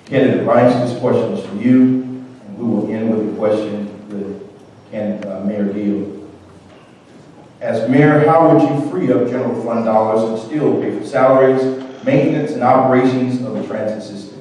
Candidate Rice, this question is for you, and we will end with a question with Mayor Gill. As mayor, how would you free up general fund dollars and still pay for salaries, maintenance, and operations of the transit system?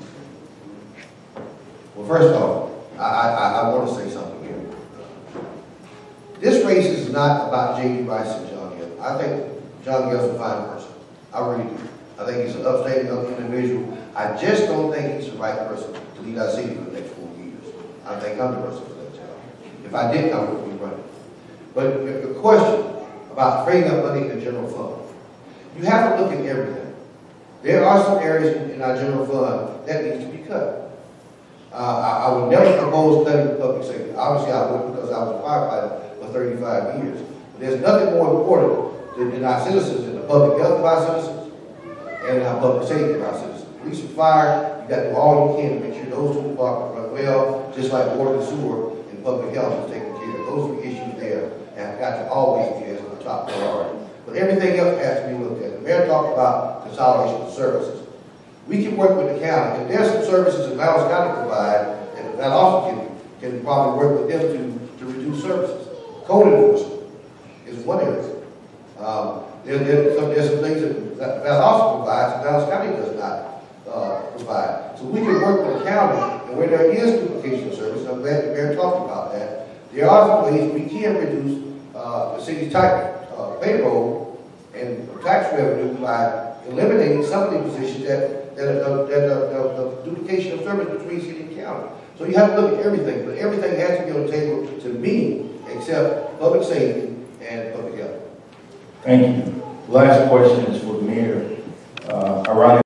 Well, first of all, I want to say something here. This race is not about J.D. Rice and John Gill. I think John Gill's a fine person. I really do. I think he's an upstanding individual. I just don't think he's the right person to lead our city for the next 4 years. I think I'm the person for that job. If I didn't, I wouldn't be running. But the question about freeing up money in the general fund, you have to look at everything. There are some areas in our general fund that needs to be cut. I would never propose cutting public safety. Obviously, I would, because I was a firefighter for 35 years. But there's nothing more important than our citizens, in the public health of our citizens, and in our public safety of our citizens. Police and fire, you got to do all you can to make sure those two departments run well, just like water and sewer and public health is taken care of. Those three issues there have got to always be as a top priority. But everything else has to be looked at. The mayor talked about consolidation of services. We can work with the county, and there's some services that Dallas County provide, and that also can probably work with them to reduce services. Code enforcement is one area. There's some things that also provides that Dallas County does not provide. So we can work with the county, and where there is duplication of service, I'm glad the mayor talked about that. There are some ways we can reduce the city's payroll and tax revenue by eliminating some of the positions that the duplication of service between city and county. So you have to look at everything, but everything has to be on the table to me, except public safety and public health. Thank you. Last question is for the mayor. Ironically,